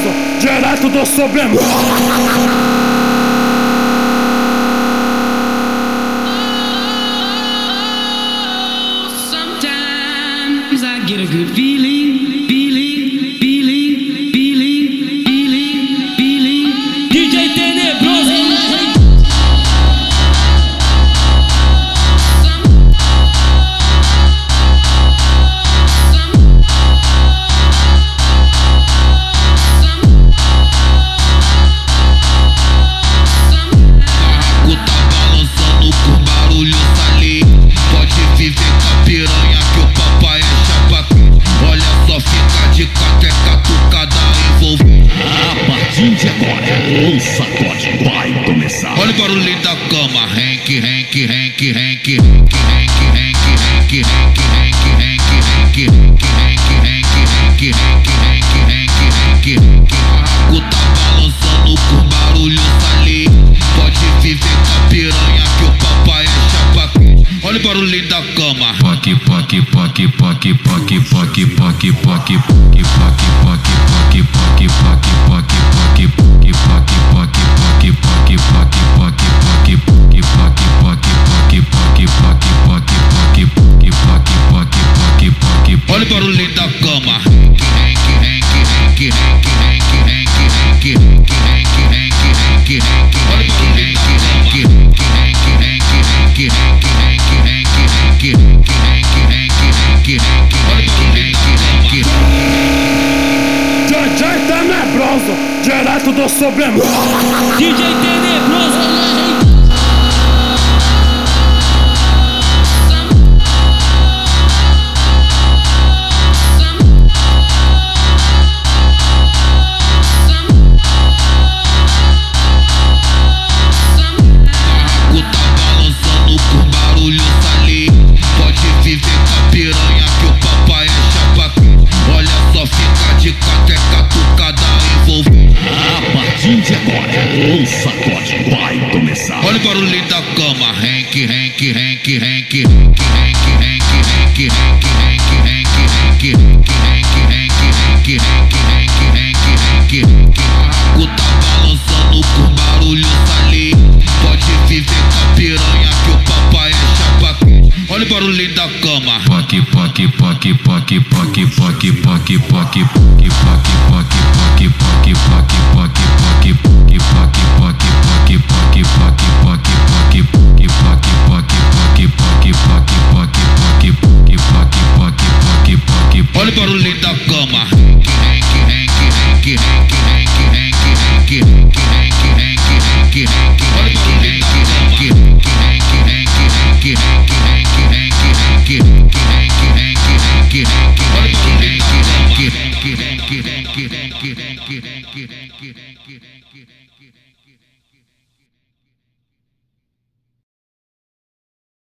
Tenebroso, direto do Supremo. Sometimes I get a good feeling. DJ Tenebroso. O sacode vai começar. Olha o barulho da cama, renque. O tá balançando com barulho ali. Pode viver com a piranha que o papai é chapa. Olha o barulho da cama. Olha o barulho da cama. DJ Tenebroso, direto do Supremo. DJ Tenebroso. O sacode vai começar. Olha o barulho da cama, renque. O tá balançando com barulho ali. Pode viver com a piranha que o papai é chapa. Olha o barulho da cama. Olha o barulho da cama. Olha o